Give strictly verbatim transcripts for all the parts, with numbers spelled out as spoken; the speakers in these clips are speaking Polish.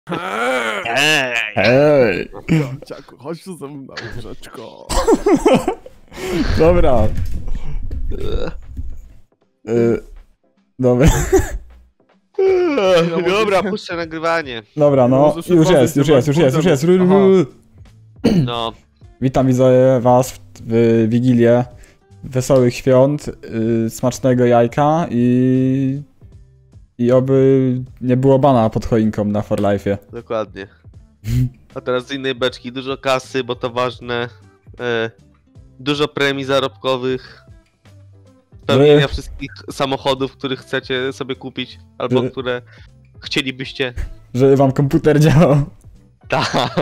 Hej! Hej! Ciaku, chodź tu ze mną na łóżeczko. Dobra. Y, dobra. Dobra, puszczę nagrywanie. Dobra, no. Możesz Już wychodzić, jest, już to jest, już masz jest, już jest. Aha. No, Witam widzowie was w, w Wigilię. Wesołych świąt, y, smacznego jajka i... I oby nie było bana pod choinką na For Life'ie. dokładnie. A teraz z innej beczki, dużo kasy, bo to ważne. E, dużo premii zarobkowych. Spełnienia Że- wszystkich samochodów, których chcecie sobie kupić, albo Że- które chcielibyście. Żeby wam komputer działał. Tak.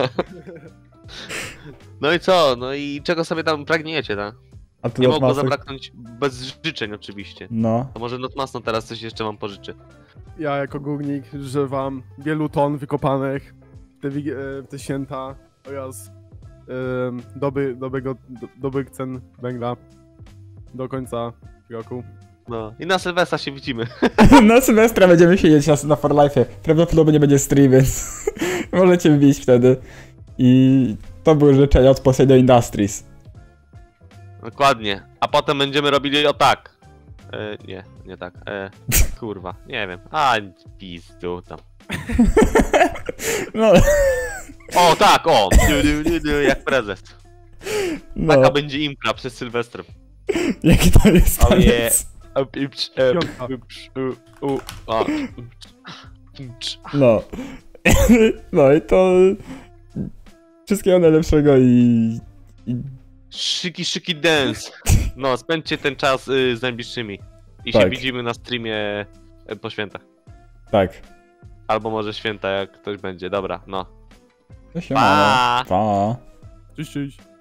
No i co? No i czego sobie tam pragniecie, tak? A ty Nie od mogło masek- zabraknąć bez życzeń oczywiście. No. To może Notmasno teraz coś jeszcze wam pożyczy. Ja jako górnik życzę wam wielu ton wykopanych w te, wigi- e, w te święta oraz um, doby, dobrego, do, dobrych cen węgla do końca roku. No. I na Sylwestra się widzimy. Na Sylwestra będziemy siedzieć na, na For Life'ie. Prawdopodobnie nie będzie stream, więc możecie wbić wtedy. I to były życzenia od Poseidon Industries. Dokładnie. A potem będziemy robili o tak. E, nie, nie tak. E, kurwa, nie wiem. A, pizdu tam. No, O, tak, o! Du, du, du, du, jak prezes. no. Taka będzie impra przez Sylwestrem. Jaki to jest Oh taniec? yeah. O, pipcz, e, Piątka. pipcz, u, u, a, pipcz, pipcz. No. No i to... Wszystkiego najlepszego i... i... Szyki, szyki dance. No, spędźcie ten czas y, z najbliższymi. I się Tak. widzimy na streamie y, po świętach. Tak. Albo może święta, jak ktoś będzie. Dobra, no. To się ma. Pa! Pa. Cześć, cześć.